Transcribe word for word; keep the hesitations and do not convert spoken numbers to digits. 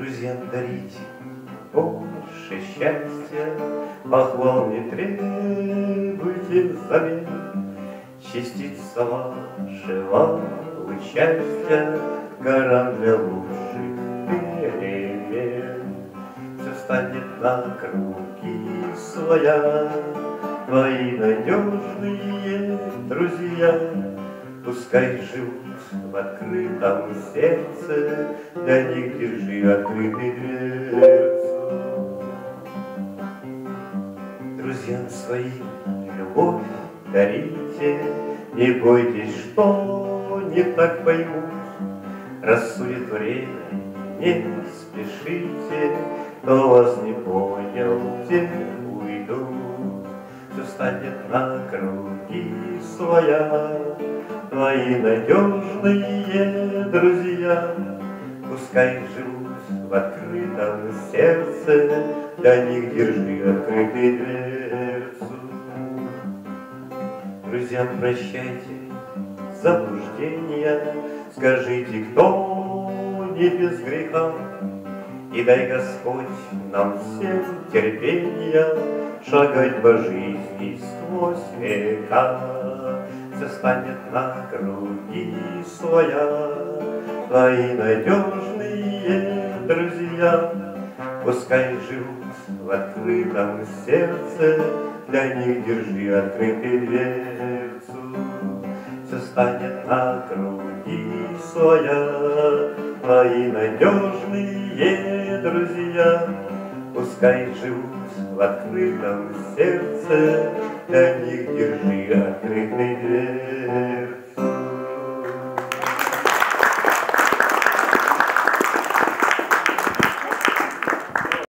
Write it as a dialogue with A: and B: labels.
A: Друзьям дарите больше счастья, похвал не требуйте взамен. Частица вашего участия гарант для лучших перемен. Все станет на круги своя, твои надежные друзья. Пускай живут в открытом сердце, для них держи открытой дверцу. Друзьям своим любовь дарите, не бойтесь, что не так поймут. Рассудит время, не спешите, кто вас не понял, те уйдут. Все станет на круги своя, твои надежные друзья. Пускай живут в открытом сердце, для них держи открытой дверцу. Друзьям прощайте заблуждения, скажите, кто не без греха. И дай Господь нам всем терпения шагать по жизни сквозь века. Все станет на круги своя, твои надежные друзья. Пускай живут в открытом сердце, для них держи открытой дверцу. Все станет на круги своя, твои надежные друзья. Пускай живут в открытом сердце, для них держи открытой дверцу.